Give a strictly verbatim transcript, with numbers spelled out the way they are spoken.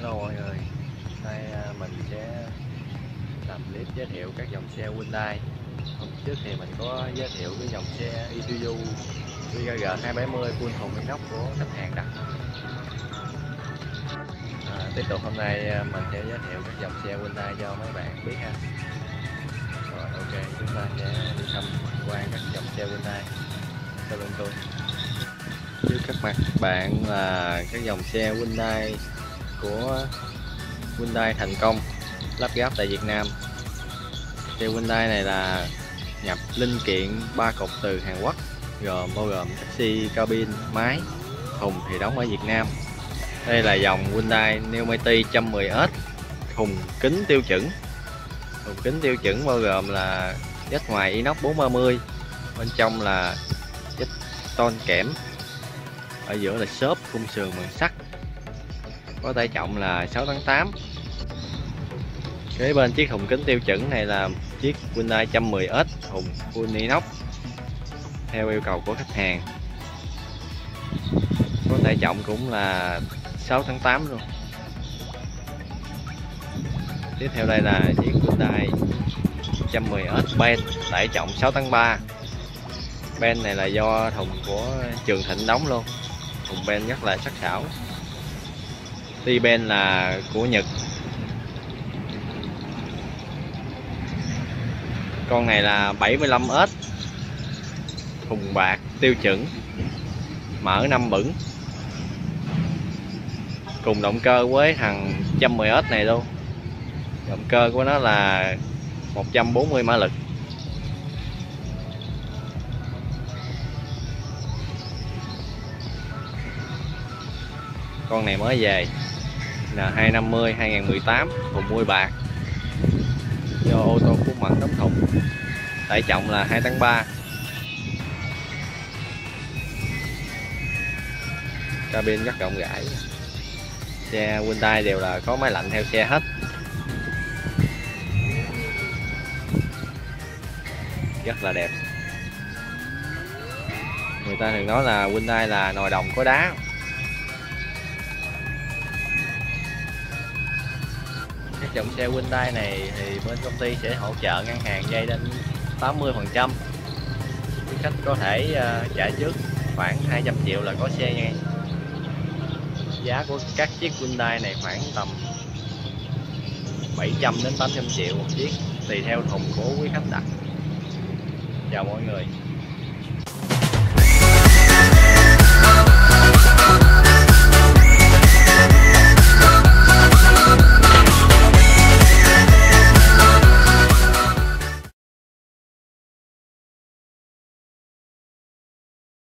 Hello mọi người, nay à, mình sẽ làm clip giới thiệu các dòng xe Hyundai. Hôm trước thì mình có giới thiệu cái dòng xe Isuzu V K G hai bảy mươi full thùng inox của khách hàng đặt. À, tiếp tục hôm nay à, mình sẽ giới thiệu các dòng xe Hyundai cho mấy bạn biết ha. Rồi ok, chúng ta sẽ đi tham quan các dòng xe Hyundai sau lưng tôi. Trước các mặt bạn là các dòng xe Hyundai của Hyundai thành công lắp ráp tại Việt Nam. Xe Hyundai này là nhập linh kiện ba cột từ Hàn Quốc, gồm bao gồm chassis, cabin, máy, thùng thì đóng ở Việt Nam. Đây là dòng Hyundai Neomati một trăm mười S, thùng kính tiêu chuẩn. Thùng kính tiêu chuẩn bao gồm là vách ngoài inox bốn ba mươi, bên trong là vách tôn kẽm, ở giữa là xốp khung sườn bằng sắt, có tải trọng là sáu tấn tám. Kế bên chiếc thùng kính tiêu chuẩn này là chiếc Hyundai một trăm mười S thùng full inox theo yêu cầu của khách hàng, có tải trọng cũng là sáu tấn tám luôn. Tiếp theo đây là chiếc Hyundai một trăm mười S Ben, tải trọng sáu tấn ba. Ben này là do thùng của Trường Thịnh đóng luôn, thùng Ben rất là sắc sảo. Ti Ben là của Nhật. Con này là bảy mươi lăm S, thùng bạc tiêu chuẩn, mở năm bửng, cùng động cơ với thằng một trăm mười S này luôn. Động cơ của nó là một trăm bốn mươi mã lực. Con này mới về, là hai năm mươi hai nghìn mười tám, thùng mui bạc, do ô tô Phú Mẫn đóng thùng, tải trọng là hai tấn ba. Cabin rất rộng rãi. Xe Hyundai đều là có máy lạnh theo xe hết, rất là đẹp. Người ta thường nói là Hyundai là nồi đồng có đá. Các dòng xe Hyundai này thì bên công ty sẽ hỗ trợ ngân hàng vay đến tám mươi phần trăm. Quý khách có thể uh, trả trước khoảng hai trăm triệu là có xe nha. Giá của các chiếc Hyundai này khoảng tầm bảy trăm đến tám trăm triệu một chiếc, tùy theo thùng của quý khách đặt. Chào mọi người.